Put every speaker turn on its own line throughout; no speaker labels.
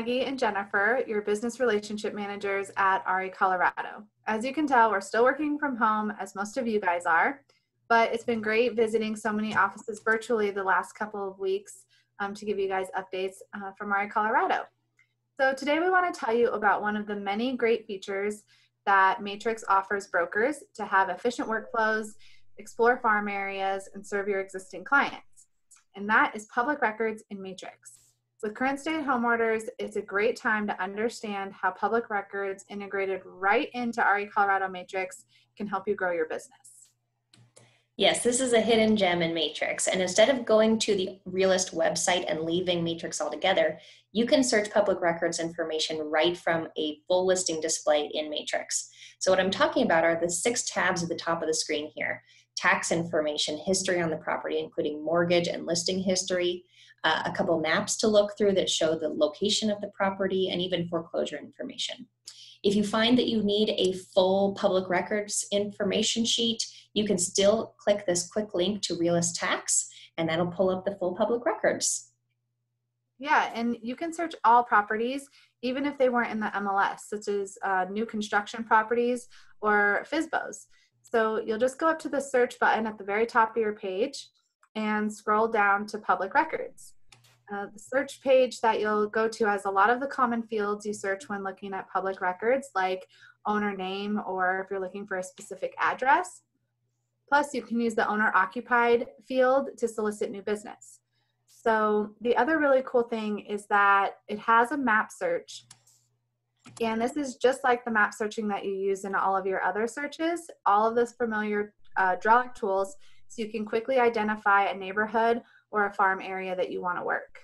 Maggie and Jennifer, your business relationship managers at RE Colorado. As you can tell, we're still working from home, as most of you guys are, but it's been great visiting so many offices virtually the last couple of weeks to give you guys updates from RE Colorado. So today we want to tell you about one of the many great features that Matrix offers brokers to have efficient workflows, explore farm areas, and serve your existing clients. And that is public records in Matrix. With current stay-at-home orders, it's a great time to understand how public records integrated right into RE Colorado Matrix can help you grow your business.
Yes, this is a hidden gem in Matrix. And instead of going to the Realist website and leaving Matrix altogether, you can search public records information right from a full listing display in Matrix. So what I'm talking about are the 6 tabs at the top of the screen here. Tax information, history on the property, including mortgage and listing history, a couple maps to look through that show the location of the property, and even foreclosure information. If you find that you need a full public records information sheet, you can still click this quick link to Realist Tax, and that'll pull up the full public records.
Yeah, and you can search all properties, even if they weren't in the MLS, such as new construction properties or FSBOs. So you'll just go up to the search button at the very top of your page and scroll down to public records. The search page that you'll go to has a lot of the common fields you search when looking at public records, like owner name, or if you're looking for a specific address. Plus, you can use the owner occupied field to solicit new business. So the other really cool thing is that it has a map search. And this is just like the map searching that you use in all of your other searches, all of those familiar drawing tools, so you can quickly identify a neighborhood or a farm area that you want to work.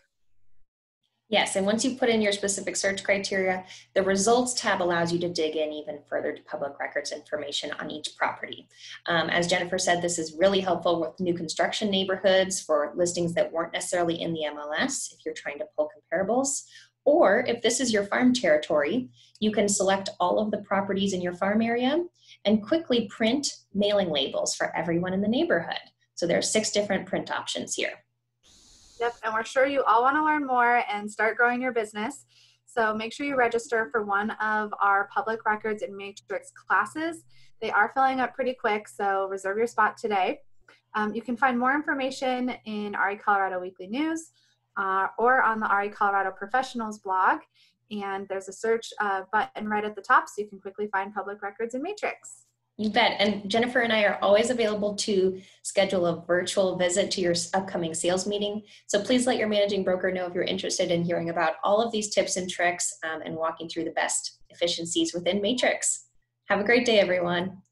Yes, and once you put in your specific search criteria, the results tab allows you to dig in even further to public records information on each property. As Jennifer said, this is really helpful with new construction neighborhoods for listings that weren't necessarily in the MLS if you're trying to pull comparables. Or if this is your farm territory, you can select all of the properties in your farm area and quickly print mailing labels for everyone in the neighborhood. So there are 6 different print options here.
Yep, and we're sure you all want to learn more and start growing your business. So make sure you register for one of our public records in Matrix classes. They are filling up pretty quick, so reserve your spot today. You can find more information in RE Colorado Weekly News or on the RE Colorado Professionals blog. And there's a search button right at the top, so you can quickly find public records in Matrix.
You bet. And Jennifer and I are always available to schedule a virtual visit to your upcoming sales meeting. So please let your managing broker know if you're interested in hearing about all of these tips and tricks and walking through the best efficiencies within Matrix. Have a great day, everyone.